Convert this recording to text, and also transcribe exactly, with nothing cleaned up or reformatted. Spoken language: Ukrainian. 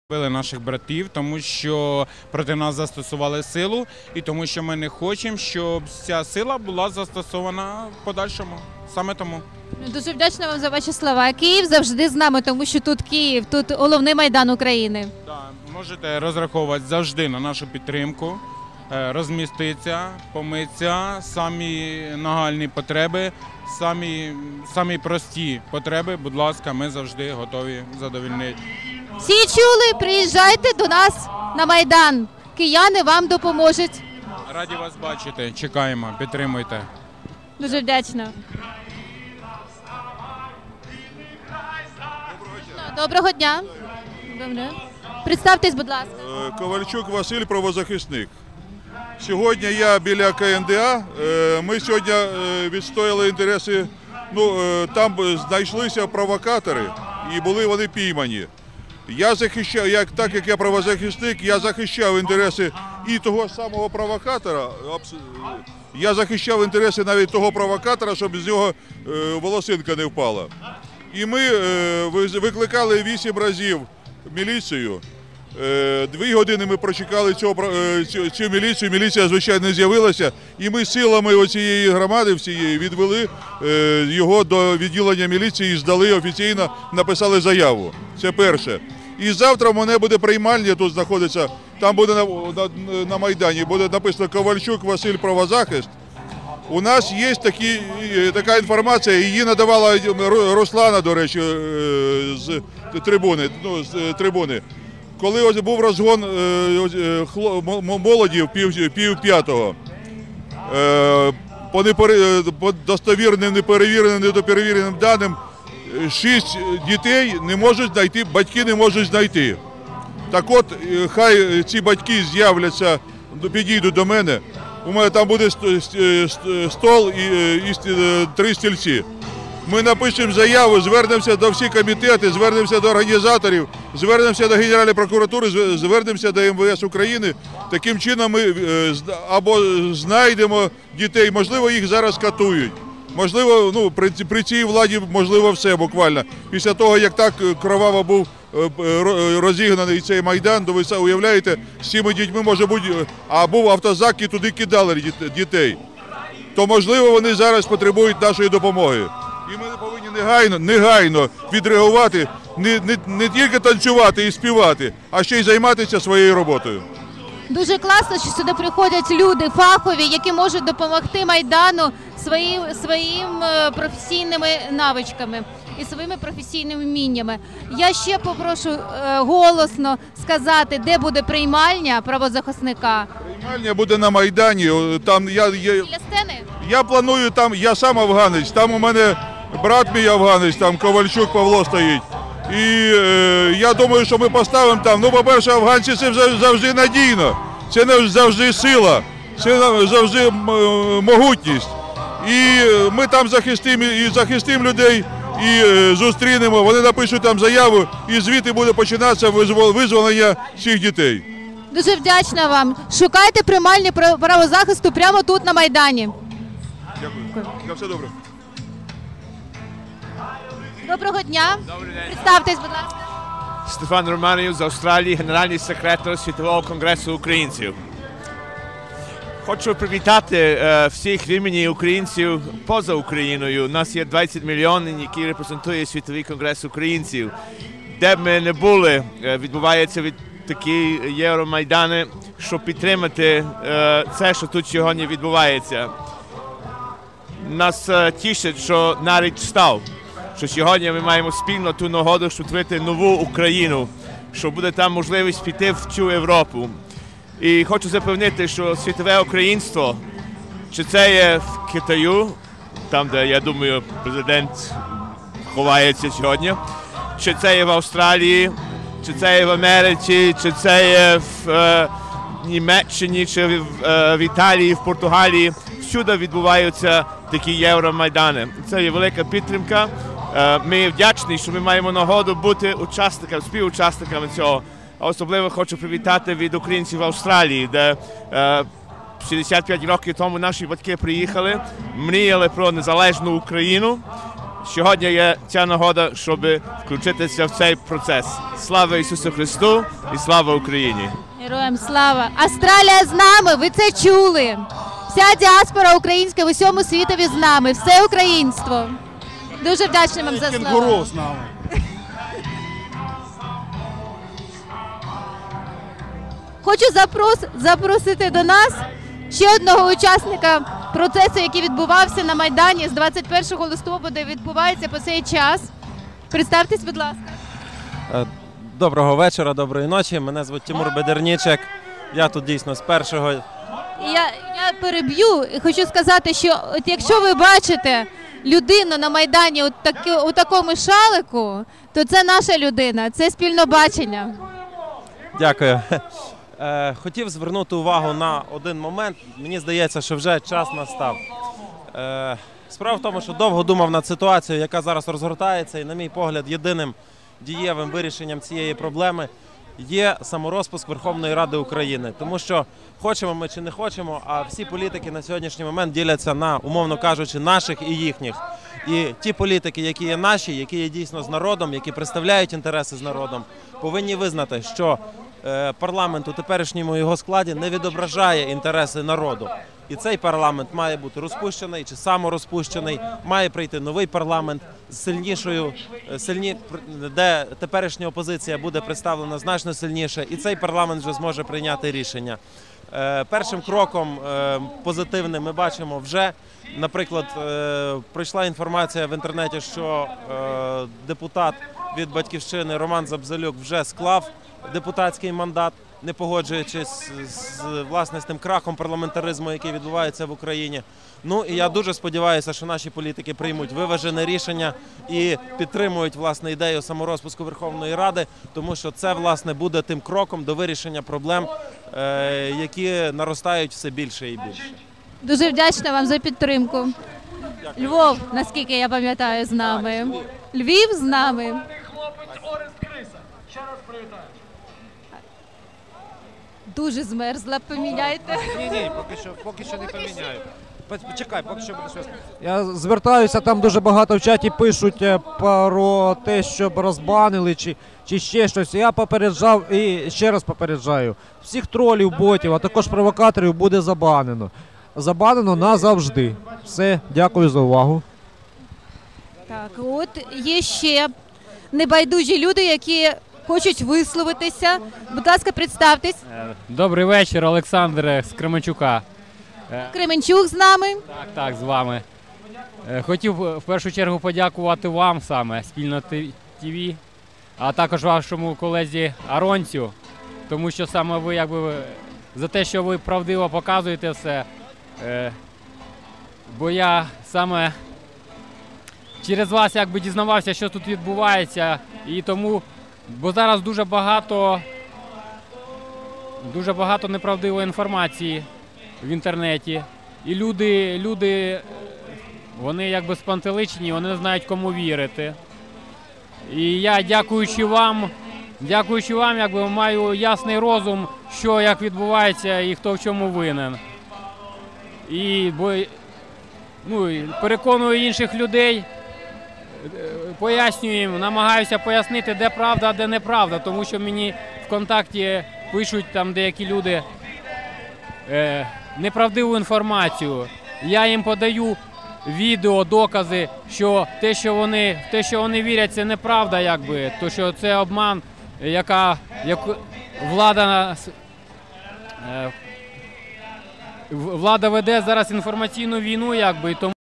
Били наших братів, тому що проти нас застосували силу і тому що ми не хочемо, щоб ця сила була застосована в подальшому. Саме тому. Дуже вдячна вам за ваші слова. Київ завжди з нами, тому що тут Київ, тут головний майдан України. Да, можете розраховувати завжди на нашу підтримку, розміститися, помитися, самі нагальні потреби, самі, самі прості потреби, будь ласка, ми завжди готові задовольнити. Всі чули, приїжджайте до нас на Майдан. Кияни вам допоможуть. Раді вас бачити, чекаємо, підтримуйте. Дуже вдячна. Доброго дня. Добре. Представтесь, будь ласка. Ковальчук Василь, правозахисник. Сьогодні я біля ка ен де а. Ми сьогодні відстояли інтереси, ну, там знайшлися провокатори і були вони піймані. Я захищав, як, так як я правозахисник, я захищав інтереси і того самого провокатора, я захищав інтереси навіть того провокатора, щоб з нього волосинка не впала. І ми викликали вісім разів міліцію. Дві години ми прочекали цю, цю міліцію, міліція, звичайно, не з'явилася. І ми силами цієї громади всієї відвели його до відділення міліції і здали офіційно, написали заяву. Це перше. І завтра в мене буде приймальня, тут знаходиться, там буде на, на, на Майдані, буде написано Ковальчук Василь, правозахист. У нас є такі, така інформація, її надавала Руслана, до речі, з трибуни. Ну, з трибуни. Коли ось був розгон молоді пів, пів п'ятого, по, непер... по достовірним, неперевіреним, недоперевіреним даним, шість дітей не можуть знайти, батьки не можуть знайти. Так от, хай ці батьки з'являться, підійдуть до мене, у мене там буде стол і, і три стільці. Ми напишемо заяву, звернемося до всіх комітетів, звернемося до організаторів, звернемося до Генеральної прокуратури, звернемося до ем ве ес України. Таким чином ми або знайдемо дітей, можливо, їх зараз катують. Можливо, ну, при, при цій владі, можливо, все буквально. Після того, як так кроваво був розігнаний цей Майдан, то ви уявляєте, з цими дітьми, може бути, а був автозак і туди кидали дітей. То, можливо, вони зараз потребують нашої допомоги. І ми повинні негайно, негайно відреагувати, не, не, не тільки танцювати і співати, а ще й займатися своєю роботою. Дуже класно, що сюди приходять люди фахові, які можуть допомогти Майдану своїм, своїм професійними навичками і своїми професійними вміннями. Я ще попрошу голосно сказати, де буде приймальня правозахисника. Приймальня буде на Майдані. Там я, я, Біля сцени? Я планую там, я сам афганець, там у мене брат мій афганець, там Ковальчук Павло стоїть. І е, я думаю, що ми поставимо там, ну, по-перше, афганці це завжди надійно, це не завжди сила, це завжди могутність. І ми там захистимо, і захистимо людей, і е, зустрінемо, вони напишуть там заяву, і звідти буде починатися визволення всіх дітей. Дуже вдячна вам. Шукайте приймальні правозахисту прямо тут на Майдані. Дякую. На все добре. Доброго дня. Добрий день. Представтесь, будь ласка. Стефан Романів з Австралії, генеральний секретар Світового конгресу українців. Хочу привітати е, всіх в імені українців поза Україною. У нас є двадцять мільйонів, які репрезентують Світовий конгрес українців. Де б ми не були, е, відбуваються від такі євромайдани, щоб підтримати е, це, що тут сьогодні відбувається. Нас е, тішить, що нарід став. Що сьогодні ми маємо спільно ту нагоду, щоб створити нову Україну, що буде там можливість піти в цю Європу. І хочу запевнити, що світове українство, чи це є в Китаю, там, де, я думаю, президент ховається сьогодні, чи це є в Австралії, чи це є в Америці, чи це є в е, Німеччині, чи в, е, в Італії, в Португалії, всюди відбуваються такі євромайдани. Це є велика підтримка. Ми вдячні, що ми маємо нагоду бути учасниками, співучасниками цього. А особливо хочу привітати від українців в Австралії, де шістдесят п'ять років тому наші батьки приїхали, мріяли про незалежну Україну. сьогодні є ця нагода, щоб включитися в цей процес. Слава Ісусу Христу і слава Україні! Героям слава! Австралія з нами, ви це чули. Вся діаспора українська в усьому світові з нами, все українство. Дуже вдячна вам за слова. з нами. Хочу запрос, запросити до нас ще одного учасника процесу, який відбувався на Майдані з двадцять першого листопада, відбувається по цей час. Представтесь, будь ласка. Доброго вечора, доброї ночі. Мене звуть Тимур Бедернічек. Я тут дійсно з першого. Я, я переб'ю і хочу сказати, що от якщо ви бачите людину на Майдані у, таки, у такому шалику, то це наша людина, це спільне бачення. Дякую. Е, Хотів звернути увагу на один момент. Мені здається, що вже час настав. Е, Справа в тому, що довго думав над ситуацією, яка зараз розгортається, і, на мій погляд, єдиним дієвим вирішенням цієї проблеми є саморозпуск Верховної Ради України. Тому що хочемо ми чи не хочемо, а всі політики на сьогоднішній момент діляться на, умовно кажучи, наших і їхніх. І ті політики, які є наші, які є дійсно з народом, які представляють інтереси з народом, повинні визнати, що е, парламент у теперішньому його складі не відображає інтереси народу. І цей парламент має бути розпущений чи саморозпущений, має прийти новий парламент з сильнішою, сильні, де теперішня опозиція буде представлена значно сильніше, і цей парламент вже зможе прийняти рішення. Е, першим кроком е, позитивним ми бачимо вже, наприклад, е, пройшла інформація в інтернеті, що е, депутат від «Батьківщини» Роман Забзалюк вже склав депутатський мандат, не погоджуючись з, власне, з тим крахом парламентаризму, який відбувається в Україні. Ну і я дуже сподіваюся, що наші політики приймуть виважене рішення і підтримують, власне, ідею саморозпуску Верховної Ради, тому що це, власне, буде тим кроком до вирішення проблем, е, які наростають все більше і більше. Дуже вдячна вам за підтримку. Львов, наскільки я пам'ятаю, з нами. Львів з нами. Хлопець Орест Криса. Ще раз привітаю. Дуже змерзла, поміняйте. Ні, ні, поки що, поки що не поміняю. Почекай, поки що буде щось. Я звертаюся, там дуже багато в чаті пишуть е, про те, щоб розбанили чи, чи ще щось. Я попереджав і ще раз попереджаю. Всіх тролів, ботів, а також провокаторів буде забанено. Забанено назавжди. Все, дякую за увагу. Так, от є ще небайдужі люди, які хочуть висловитися. Будь ласка, представтесь. Добрий вечір, Олександр з Кременчука. Кременчук з нами. Так, так, з вами. Е, Хотів в першу чергу подякувати вам саме, Спільно ТВ, а також вашому колезі Аронцю, тому що саме ви, якби, за те, що ви правдиво показуєте все. Е, Бо я саме через вас якби дізнавався, що тут відбувається, і тому, бо зараз дуже багато, дуже багато неправдивої інформації в інтернеті. І люди, люди, вони якби спантеличені, вони не знають, кому вірити. І я, дякуючи вам, дякуючи вам, якби маю ясний розум, що як відбувається і хто в чому винен. І бо, ну, переконую інших людей, пояснюю їм, намагаюся пояснити, де правда, а де неправда, тому що мені ВКонтакті пишуть там деякі люди е, неправдиву інформацію. Я їм подаю відео, докази, що те, що вони, те, що вони вірять, це неправда, якби, то що це обман, яка, яку влада, е, влада веде зараз інформаційну війну, якби, тому